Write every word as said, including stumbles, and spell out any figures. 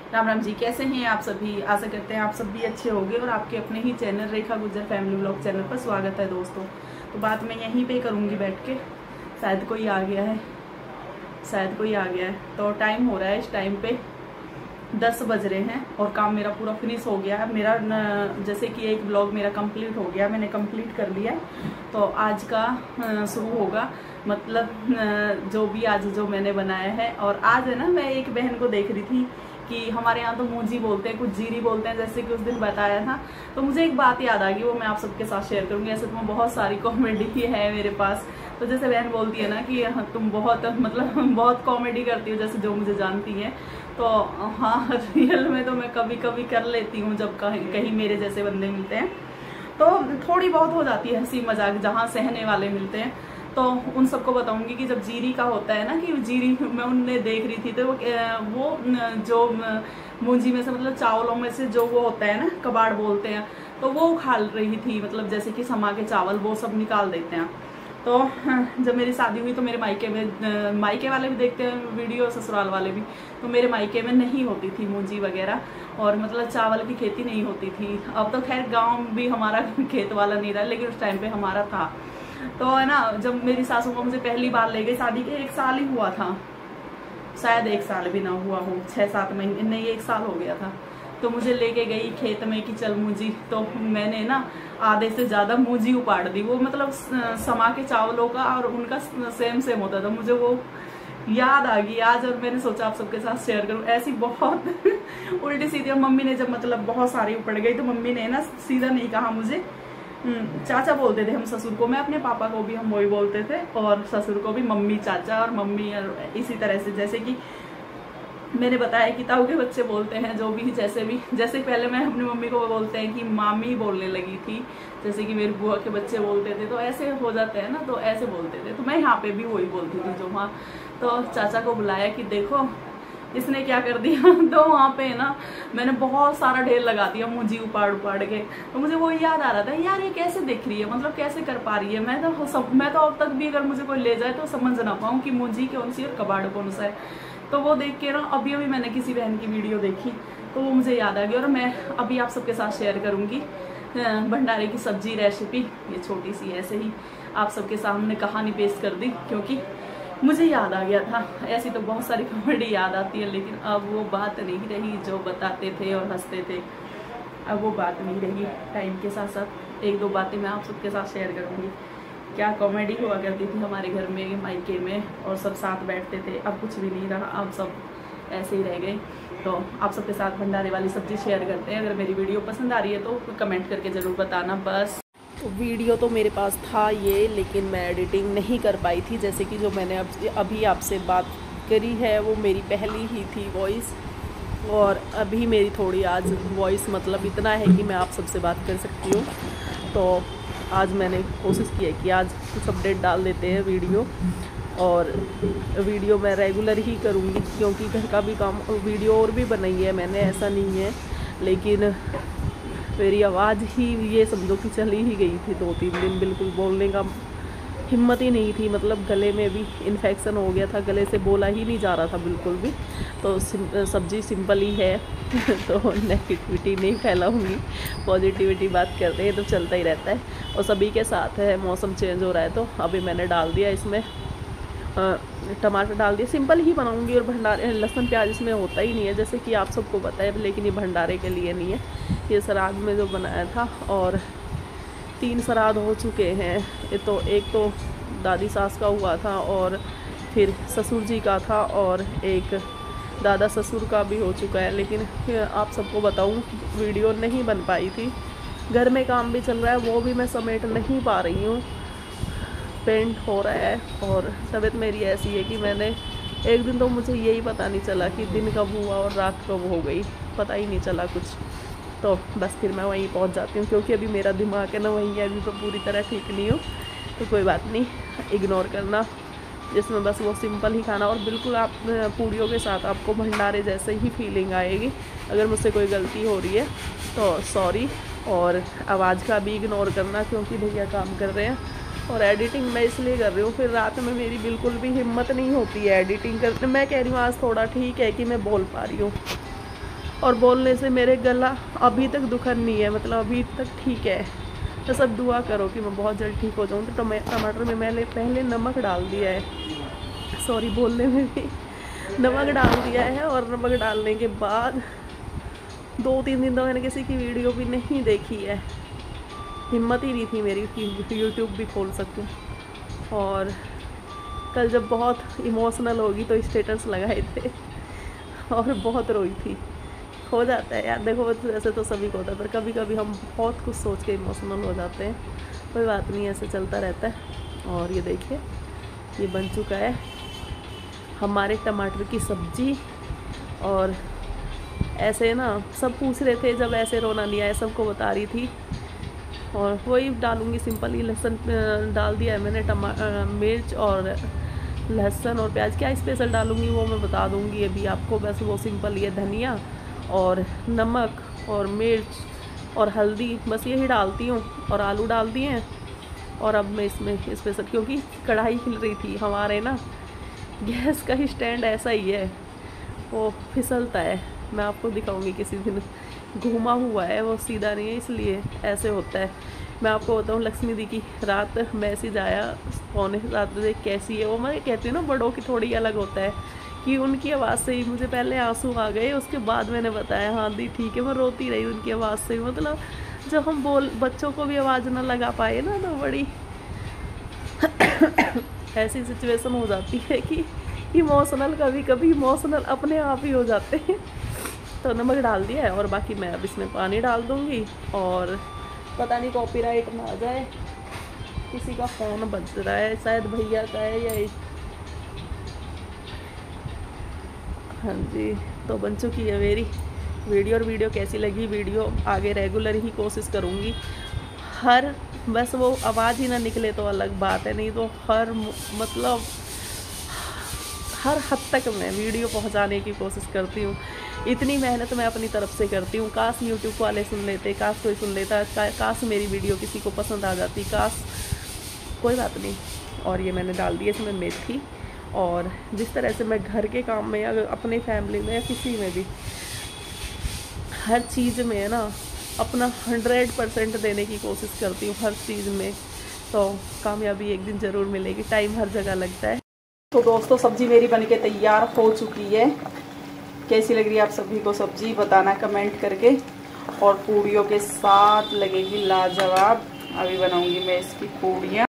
राम राम जी, कैसे हैं आप सभी। आशा करते हैं आप सब भी अच्छे होंगे और आपके अपने ही channel Rekha Gujjar family vlog channel पर स्वागत है दोस्तों। तो बात मैं यहीं पे करूँगी बैठ के। शायद कोई आ गया है शायद कोई आ गया है तो टाइम हो रहा है, इस टाइम पे दस बज रहे हैं और काम मेरा पूरा फिनिश हो गया है। मेरा न, जैसे कि एक ब्लॉग मेरा कंप्लीट हो गया, मैंने कंप्लीट कर लिया है। तो आज का शुरू होगा, मतलब जो भी आज जो मैंने बनाया है। और आज है ना, मैं एक बहन को देख रही थी कि हमारे यहाँ तो मूंजी बोलते हैं, कुछ जीरी बोलते हैं, जैसे कि उस दिन बताया था। तो मुझे एक बात याद आ गई, वो मैं आप सबके साथ शेयर करूंगी। ऐसे तो मैं बहुत सारी कॉमेडी है मेरे पास। तो जैसे बहन बोलती है ना कि तुम बहुत मतलब बहुत कॉमेडी करती हो, जैसे जो मुझे जानती है। तो हाँ, रियल में तो मैं कभी कभी कर लेती हूँ जब कहीं कहीं मेरे जैसे बंदे मिलते हैं तो थोड़ी बहुत हो जाती है हंसी मजाक, जहाँ सहने वाले मिलते हैं। तो उन सबको बताऊंगी कि जब जीरी का होता है ना, कि जीरी मैं उनने देख रही थी तो वो वो जो मूंजी में से, मतलब चावलों में से जो वो होता है ना, कबाड़ बोलते हैं, तो वो उखाड़ रही थी। मतलब जैसे कि समा के चावल वो सब निकाल देते हैं। तो जब मेरी शादी हुई तो मेरे मायके में, मायके वाले भी देखते हैं वीडियो, ससुराल वाले भी। तो मेरे मायके में नहीं होती थी मूंजी वगैरह, और मतलब चावल की खेती नहीं होती थी। अब तो खैर गांव भी हमारा खेत वाला नहीं रहा, लेकिन उस टाइम पे हमारा था। तो है ना, जब मेरी सासू को मुझे पहली बार ले गई, शादी के एक साल ही हुआ था, शायद एक साल भी ना हुआ हो, छः सात महीने नहीं, एक साल हो गया था। तो मुझे लेके गई खेत में कि चल मूंजी। तो मैंने ना आधे से ज्यादा मूंजी उपाड़ दी। वो मतलब समा के चावलों का और उनका सेम सेम होता था। मुझे वो याद आ गई आज, और मैंने सोचा आप सबके साथ शेयर करूं। ऐसी बहुत उल्टी सीधी। मम्मी ने जब मतलब बहुत सारी उपड़ गई तो मम्मी ने ना सीधा नहीं कहा मुझे, चाचा बोलते थे हम ससुर को। मैं अपने पापा को भी हम वही बोलते थे, और ससुर को भी मम्मी चाचा, और मम्मी और इसी तरह से। जैसे कि मैंने बताया कि ताऊ के बच्चे बोलते हैं, जो भी जैसे भी, जैसे पहले मैं अपनी मम्मी को बोलते हैं कि मामी बोलने लगी थी, जैसे कि मेरी बुआ के बच्चे बोलते थे, तो ऐसे हो जाते हैं ना, तो ऐसे बोलते थे। तो मैं यहाँ पे भी वही बोलती थी जो वहाँ। तो चाचा को बुलाया कि देखो इसने क्या कर दिया। तो वहाँ पे ना मैंने बहुत सारा ढेर लगा दिया मूंजी उपाड़ उपाड़ के। तो मुझे वो याद आ रहा था, यार ये कैसे दिख रही है, मतलब कैसे कर पा रही है। मैं तो सब मैं तो अब तक भी अगर मुझे कोई ले जाए तो समझ ना पाऊँ कि मूंजी कौन सी और कबाड़ कौन सा है। तो वो देख के ना अभी अभी मैंने किसी बहन की वीडियो देखी तो वो मुझे याद आ गई, और मैं अभी आप सबके साथ शेयर करूंगी भंडारे की सब्जी रेसिपी। ये छोटी सी ऐसे ही आप सबके सामने कहानी पेश कर दी, क्योंकि मुझे याद आ गया था। ऐसी तो बहुत सारी कॉमेडी याद आती है, लेकिन अब वो बात नहीं रही जो बताते थे और हंसते थे। अब वो बात नहीं रही। टाइम के साथ साथ एक दो बातें मैं आप सबके साथ शेयर करूंगी। क्या कॉमेडी हुआ करती थी हमारे घर में, मायके में, और सब साथ बैठते थे। अब कुछ भी नहीं रहा, अब सब ऐसे ही रह गए। तो आप सबके साथ भंडारे वाली सब्जी शेयर करते हैं। अगर मेरी वीडियो पसंद आ रही है तो कमेंट करके ज़रूर बताना। बस तो वीडियो तो मेरे पास था ये, लेकिन मैं एडिटिंग नहीं कर पाई थी। जैसे कि जो मैंने अब अभी आपसे बात करी है वो मेरी पहली ही थी वॉइस, और अभी मेरी थोड़ी आज वॉइस मतलब इतना है कि मैं आप सबसे बात कर सकती हूँ। तो आज मैंने कोशिश की है कि आज कुछ अपडेट डाल देते हैं वीडियो, और वीडियो मैं रेगुलर ही करूँगी, क्योंकि घर का भी काम, वीडियो और भी बनाई है मैंने, ऐसा नहीं है। लेकिन मेरी आवाज़ ही ये समझो कि चली ही गई थी दो तीन दिन, बिल्कुल बोलने का हिम्मत ही नहीं थी। मतलब गले में भी इन्फेक्शन हो गया था, गले से बोला ही नहीं जा रहा था बिल्कुल भी। तो सिम, सब्जी सिंपल ही है। तो नेगेटिविटी नहीं फैलाऊंगी, पॉजिटिविटी बात करते हैं तो चलता ही रहता है। और सभी के साथ है, मौसम चेंज हो रहा है तो अभी मैंने डाल दिया इसमें टमाटर डाल दिया। सिंपल ही बनाऊंगी, और भंडारे लहसुन प्याज इसमें होता ही नहीं है, जैसे कि आप सबको पता है। लेकिन ये भंडारे के लिए नहीं है, ये श्राद्ध में जो बनाया था। और तीन श्राद्ध हो चुके हैं। ये तो एक तो दादी सास का हुआ था, और फिर ससुर जी का था, और एक दादा ससुर का भी हो चुका है। लेकिन आप सबको बताऊं, वीडियो नहीं बन पाई थी। घर में काम भी चल रहा है, वो भी मैं समेट नहीं पा रही हूँ। पेंट हो रहा है, और तबीयत मेरी ऐसी है कि मैंने एक दिन तो मुझे यही पता नहीं चला कि दिन कब हुआ और रात कब हो गई, पता ही नहीं चला कुछ। तो बस फिर मैं वहीं पहुंच जाती हूँ, क्योंकि अभी मेरा दिमाग है ना वहीं है, अभी तो पूरी तरह ठीक नहीं हूँ। तो कोई बात नहीं, इग्नोर करना। जिसमें बस वो सिंपल ही खाना, और बिल्कुल आप पूड़ियों के साथ आपको भंडारे जैसे ही फीलिंग आएगी। अगर मुझसे कोई गलती हो रही है तो सॉरी, और आवाज़ का भी इग्नोर करना, क्योंकि भैया काम कर रहे हैं। और एडिटिंग मैं इसलिए कर रही हूँ, फिर रात में मेरी बिल्कुल भी हिम्मत नहीं होती है एडिटिंग करने। मैं कह रही हूँ आज थोड़ा ठीक है कि मैं बोल पा रही हूँ, और बोलने से मेरे गला अभी तक दुखन नहीं है, मतलब अभी तक ठीक है। तो सब दुआ करो कि मैं बहुत जल्द ठीक हो जाऊँ। तो टमाटर में मैंने पहले नमक डाल दिया है, सॉरी बोलने में भी नमक डाल दिया है। और नमक डालने के बाद दो तीन दिन तो मैंने किसी की वीडियो भी नहीं देखी है, हिम्मत ही नहीं थी मेरी कि यूट्यूब भी खोल सकूं। और कल जब बहुत इमोशनल होगी तो स्टेटस लगाए थे और बहुत रोई थी। हो जाता है यार, देखो वैसे तो सभी को होता है, पर कभी कभी हम बहुत कुछ सोच के इमोशनल हो जाते हैं। कोई बात नहीं, ऐसे चलता रहता है। और ये देखिए ये बन चुका है हमारे टमाटर की सब्जी। और ऐसे ना सब पूछ रहे थे, जब ऐसे रोना नहीं आया सबको बता रही थी। और वही डालूँगी सिंपल ही, लहसुन डाल दिया है मैंने, टमा मिर्च और लहसुन और प्याज। क्या स्पेशल डालूँगी वो मैं बता दूँगी अभी आपको, बस वो सिंपल ये धनिया और नमक और मिर्च और हल्दी, बस यही डालती हूँ। और आलू डाल दिए हैं। और अब मैं इसमें स्पेशल, क्योंकि कढ़ाई हिल रही थी हमारे ना, गैस का ही स्टैंड ऐसा ही है, वो फिसलता है। मैं आपको दिखाऊंगी किसी दिन, घूमा हुआ है वो, सीधा नहीं है, इसलिए ऐसे होता है। मैं आपको बताऊँ लक्ष्मी दी की रात मैसेज आया पौने सात बजे, कैसी है वो। मैं कहती हूँ ना बड़ों की थोड़ी अलग होता है, कि उनकी आवाज़ से ही मुझे पहले आंसू आ गए, उसके बाद मैंने बताया हाँ दी ठीक है। मैं रोती रही उनकी आवाज़ से, मतलब जब हम बोल बच्चों को भी आवाज़ ना लगा पाए ना, तो बड़ी ऐसी सिचुएशन हो जाती है कि इमोशनल, कभी कभी इमोशनल अपने आप ही हो जाते हैं। तो नमक डाल दिया है और बाकी मैं अब इसमें पानी डाल दूँगी। और पता नहीं कॉपीराइट ना आ जाए, किसी का फ़ोन बज रहा है, शायद भैया का है या एक। हाँ जी, तो बन चुकी है मेरी वीडियो। और वीडियो कैसी लगी, वीडियो आगे रेगुलर ही कोशिश करूँगी। हर बस वो आवाज़ ही ना निकले तो अलग बात है, नहीं तो हर मतलब हर हद तक मैं वीडियो पहुंचाने की कोशिश करती हूँ। इतनी मेहनत मैं अपनी तरफ से करती हूँ। काश यूट्यूब वाले सुन लेते, काश कोई सुन लेता, का, काश मेरी वीडियो किसी को पसंद आ जाती, काश। कोई बात नहीं। और ये मैंने डाल दिया इसमें मेथी। और जिस तरह से मैं घर के काम में या अपने फैमिली में या किसी में भी हर चीज़ में है ना अपना हंड्रेड परसेंट देने की कोशिश करती हूँ हर चीज़ में, तो कामयाबी एक दिन ज़रूर मिलेगी। टाइम हर जगह लगता है। तो दोस्तों सब्ज़ी मेरी बनके तैयार हो चुकी है। कैसी लग रही है आप सभी को सब्ज़ी, बताना कमेंट करके। और पूड़ियों के साथ लगेगी लाजवाब। अभी बनाऊंगी मैं इसकी पूड़ियाँ।